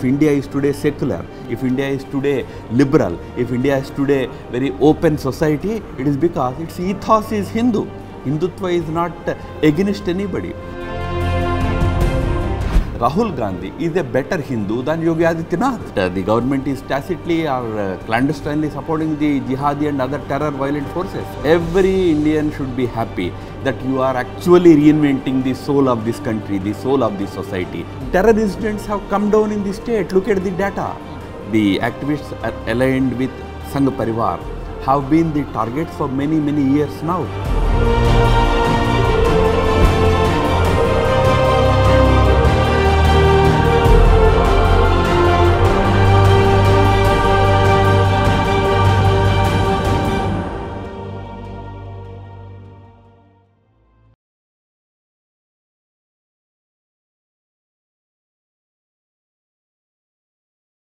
If India is today secular, if India is today liberal, if India is today very open society, it is because its ethos is Hindu. Hindutva is not against anybody. Rahul Gandhi is a better Hindu than Yogi Adityanath. The government is tacitly or clandestinely supporting the jihadi and other terror violent forces. Every Indian should be happy that you are actually reinventing the soul of this country, the soul of this society. Terror incidents have come down in the state. Look at the data. The activists are aligned with Sangh Parivar have been the targets for many years now.